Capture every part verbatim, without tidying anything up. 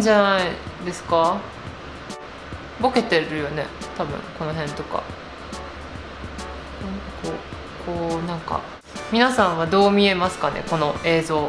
じゃないですか。ボケてるよね多分この辺とか。こうこうなんか皆さんはどう見えますかねこの映像。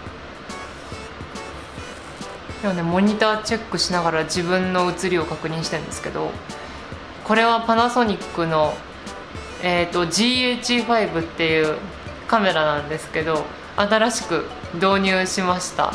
今ねモニターチェックしながら自分の写りを確認してるんですけど、これはパナソニックの、えー、と ジーエイチファイブ っていうカメラなんですけど、新しく導入しました。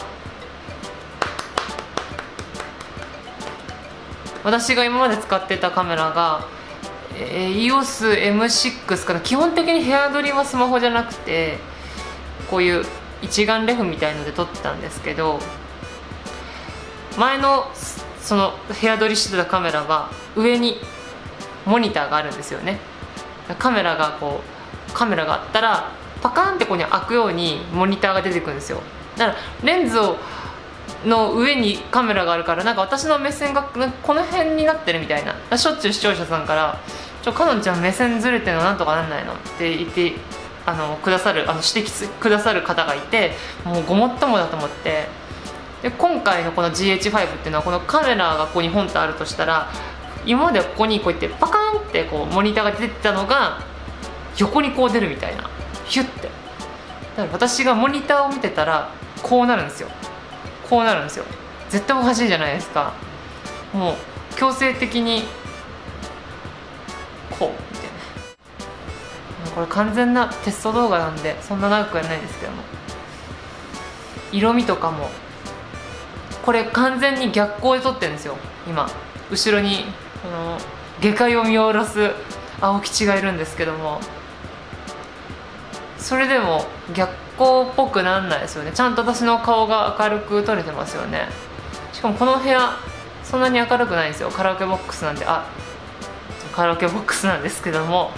私が今まで使ってたカメラが、えー、イーオーエスエムシックス かな。基本的に部屋撮りはスマホじゃなくてこういう一眼レフみたいので撮ってたんですけど、前のその部屋撮りしてたカメラは上にモニターがあるんですよね。カメラがこうカメラがあったらパカーンってここに開くようにモニターが出てくるんですよ。だからレンズをの上にカメラがあるから、なんか私の目線がこの辺になってるみたいな。しょっちゅう視聴者さんから「ちょかのんちゃん目線ずれてるのなんとかなんないの?」って言ってあのくださるあの指摘くださる方がいて、もうごもっともだと思って。で今回のこの ジーエイチファイブ っていうのはこのカメラがここに本体あるとしたら、今まではここにこうやってパカーンってこうモニターが出てたのが横にこう出るみたいな、ヒュッて。だから私がモニターを見てたらこうなるんですよ。こうなるんですよ。絶対おかしいじゃないですか。もう強制的にこうみたいな。これ完全なテスト動画なんでそんな長くはないんですけども、色味とかもこれ完全に逆光で撮ってるんですよ。今後ろにあの下界を見下ろす青吉がいるんですけども、それでも逆光っぽくなんないですよね。ちゃんと私の顔が明るく撮れてますよね。しかもこの部屋そんなに明るくないんですよ。カラオケボックスなんで、あカラオケボックスなんですけども、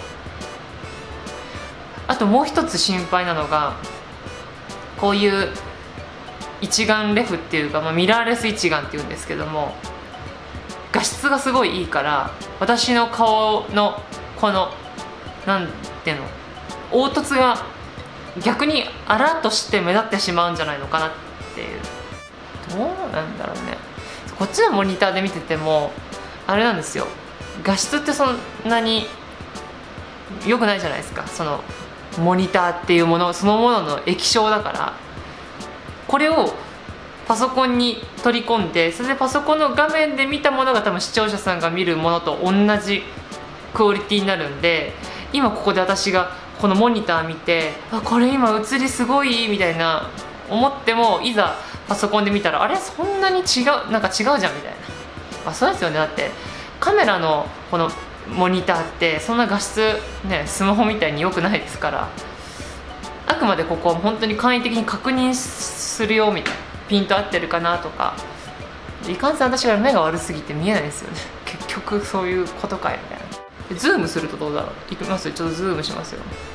あともう一つ心配なのが、こういう一眼レフっていうか、まあ、ミラーレス一眼っていうんですけども、画質がすごいいいから私の顔のこのなんていうの凹凸が逆にあらっとして目立ってしまうんじゃないのかなっていう。どうなんだろうね。こっちのモニターで見ててもあれなんですよ、画質ってそんなに良くないじゃないですか。そのモニターっていうものそのものの液晶だから、これをパソコンに取り込んで、それでパソコンの画面で見たものが多分視聴者さんが見るものと同じクオリティになるんで、今ここで私がこのモニター見て、あこれ今映りすごいみたいな思っても、いざパソコンで見たらあれそんなに違うなんか違うじゃんみたいな。あそうですよね。だってカメラのこのモニターってそんな画質ねスマホみたいに良くないですから、あくまでここは本当に簡易的に確認するよみたいな、ピント合ってるかなとか。いかんせん私が目が悪すぎて見えないですよね。結局そういうことかいみたいな。ズームするとどうだろう。いきますよ。ちょっとズームしますよ。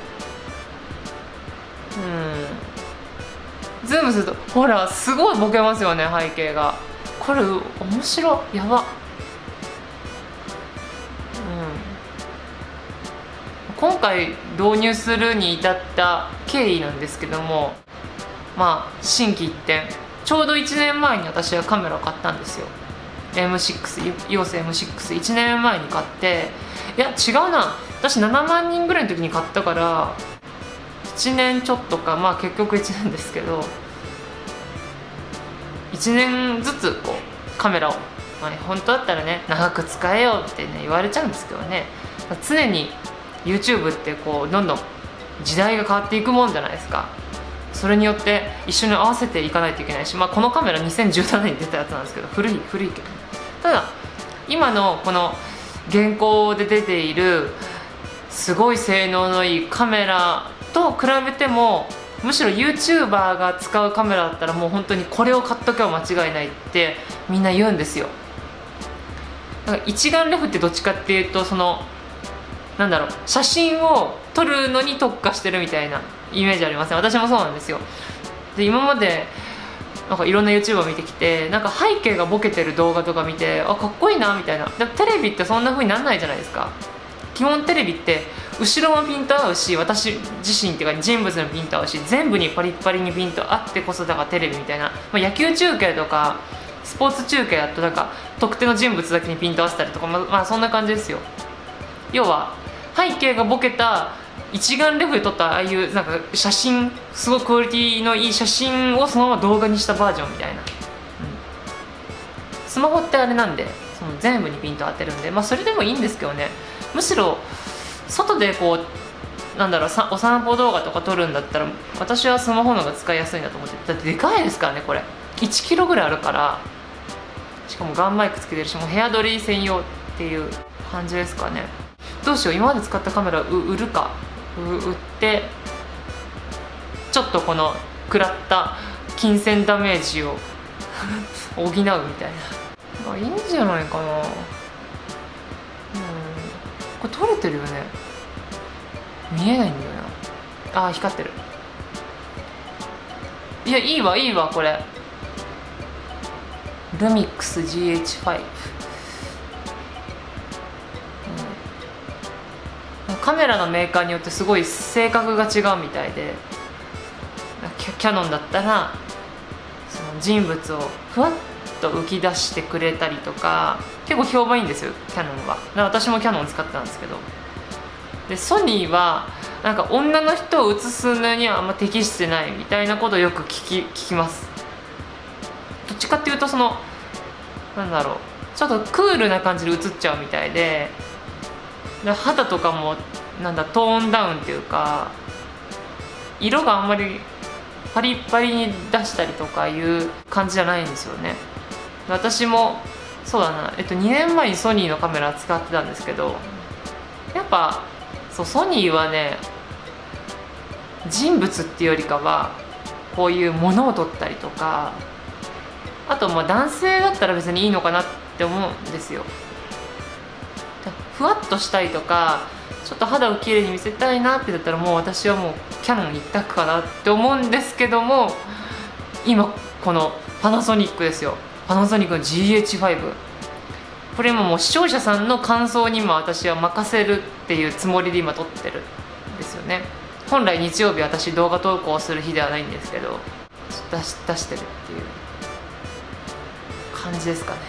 うんズームするとほらすごいボケますよね、背景が。これ面白い、やば。今回導入するに至った経緯なんですけども、まあ心機一転、ちょうどいちねんまえに私はカメラを買ったんですよ。 エムシックス イーオーエスエムシックスいちねんまえに買って、いや違うな、私ななまんにんぐらいの時に買ったからいちねんちょっとか、まあ結局いちねんですけど、いちねんずつこうカメラを、まあ、本当だったらね長く使えよってね言われちゃうんですけどね、常に YouTube ってこうどんどん時代が変わっていくもんじゃないですか。それによって一緒に合わせていかないといけないし、まあ、このカメラにせんじゅうななねんに出たやつなんですけど、古い古いけど、ただ今のこの現行で出ているすごい性能のいいカメラと比べても、むしろ YouTuber が使うカメラだったらもう本当にこれを買っとけば間違いないってみんな言うんですよ。だから一眼レフってどっちかっていうと、そのなんだろう、写真を撮るのに特化してるみたいなイメージありません？私もそうなんですよ。で今までなんかいろんな YouTuber 見てきて、なんか背景がボケてる動画とか見て、あかっこいいなみたいな。でもテレビってそんな風になんないじゃないですか。基本テレビって後ろもピント合うし、私自身っていうか人物のピント合うし、全部にパリッパリにピント合ってこそだからテレビみたいな、まあ、野球中継とかスポーツ中継だとなんか特定の人物だけにピント合わせたりとか、ままあそんな感じですよ。要は背景がボケた一眼レフで撮ったああいうなんか写真、すごいクオリティのいい写真をそのまま動画にしたバージョンみたいな、うん、スマホってあれなんでその全部にピント当てるんで、まあそれでもいいんですけどね。むしろ外でこうなんだろうさお散歩動画とか撮るんだったら私はスマホの方が使いやすいなと思って。だってでかいですからね、これいちキロぐらいあるから、しかもガンマイクつけてるし、もう部屋撮り専用っていう感じですかね。どうしよう、今まで使ったカメラ売るか、売ってちょっとこの食らった金銭ダメージを補うみたいな、まあいいんじゃないかな。うん、これ撮れてるよね。見えないんだよな。あー光ってる。いやいいわいいわ、これルミックス ジーエイチファイブ、うん、カメラのメーカーによってすごい性格が違うみたいで、キ ャ, キャノンだったらその人物をふわっと浮き出してくれたりとか結構評判いいんですよ、キャノンは。だから私もキャノン使ってたんですけど、でソニーはなんか女の人を映すのにはあんま適してないみたいなことをよく聞き聞きます。どっちかっていうとそのなんだろう、ちょっとクールな感じで映っちゃうみたいで、で肌とかもなんだトーンダウンっていうか色があんまりパリッパリに出したりとかいう感じじゃないんですよね。私もそうだな、えっと、にねんまえにソニーのカメラ使ってたんですけど、やっぱそうソニーはね人物っていうよりかはこういうものを撮ったりとか、あとまあ男性だったら別にいいのかなって思うんですよ。ふわっとしたいとかちょっと肌をきれいに見せたいなってだったらもう私はもうキャノン一択かなって思うんですけども、今このパナソニックですよ、パナソニックの ジーエイチファイブ、 これももう視聴者さんの感想に今私は任せるっていうつもりで今撮ってるんですよね。本来日曜日私動画投稿する日ではないんですけど出し、出してるっていう感じですかね。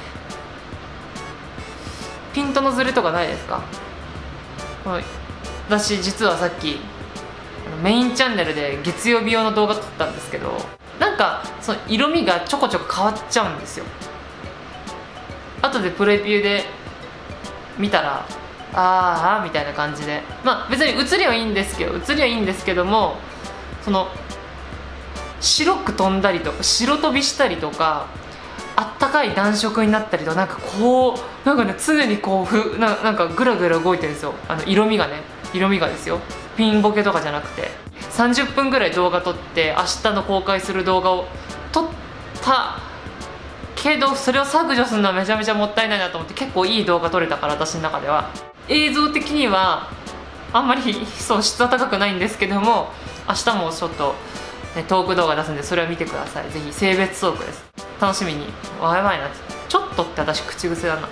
ピントのズレとかないですか？この私実はさっきメインチャンネルで月曜日用の動画撮ったんですけど、なんかその色味がちょこちょこ変わっちゃうんですよ。後でプレビューで見たらあーあみたいな感じで、まあ別に映りはいいんですけど映りはいいんですけども、その白く飛んだりとか白飛びしたりとかあったかい暖色になったりとか、なんかこうなんかね常にこうふ な, なんかグラグラ動いてるんですよ。あの色味がね色味がですよ、ピンボケとかじゃなくて。さんじゅっぷんぐらい動画撮って明日の公開する動画を撮ったけど、それを削除するのはめちゃめちゃもったいないなと思って、結構いい動画撮れたから私の中では映像的にはあんまりそう質は高くないんですけども、明日もちょっと、ね、トーク動画出すんでそれは見てください。ぜひ性別トークです、楽しみに。わやばいな、ちょっとって私口癖だな。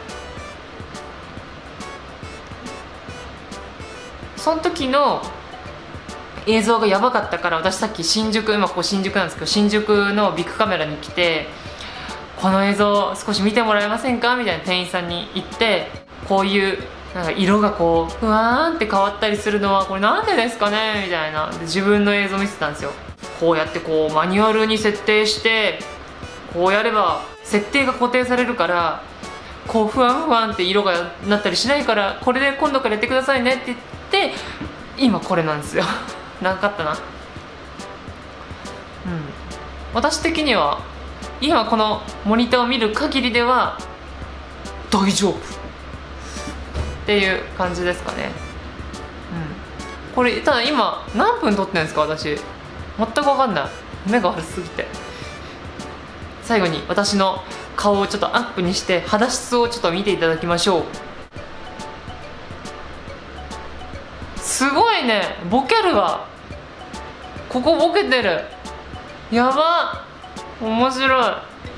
その時の映像がやばかったから、私さっき新宿、今ここ新宿なんですけど新宿のビッグカメラに来て、この映像少し見てもらえませんかみたいな店員さんに言って、こういうなんか色がこうふわーんって変わったりするのはこれなんでですかねみたいな、で自分の映像見せたんですよ。こうやってこうマニュアルに設定してこうやれば設定が固定されるから、こうふわんふわんって色がなったりしないから、これで今度からやってくださいねって言って今これなんですよ長かったな。うん、私的には今このモニターを見る限りでは大丈夫っていう感じですかね。うん、これただ今何分撮ってるんですか私、全く分かんない、目が悪すぎて。最後に私の顔をちょっとアップにして肌質をちょっと見ていただきましょう。すごいね、ボケるわ、ここボケてる、やばっ、面白い。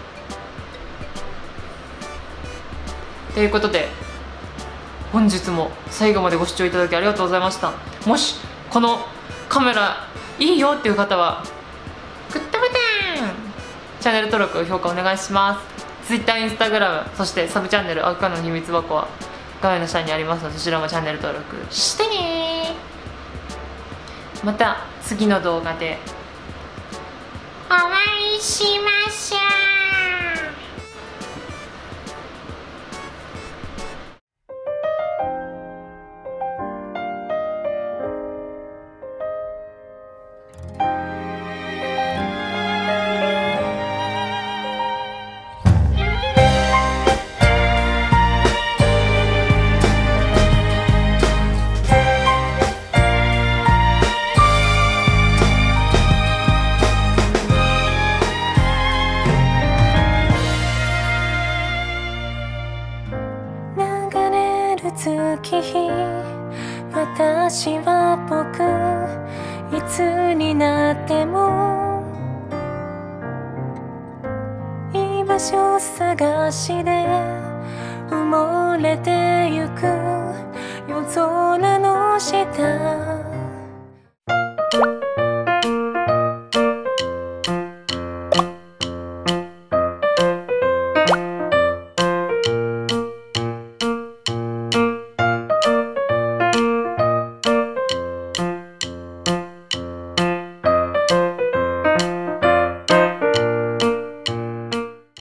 ということで本日も最後までご視聴いただきありがとうございました。もしこのカメラいいよっていう方はグッドボタン、チャンネル登録評価お願いします。 Twitter、Instagram、そしてサブチャンネル「青木かの秘密箱」は画面の下にありますので、そちらもチャンネル登録してね。また次の動画でお会いしましょう。月日、私は僕、いつになっても居場所探しで埋もれてゆく夜空の下。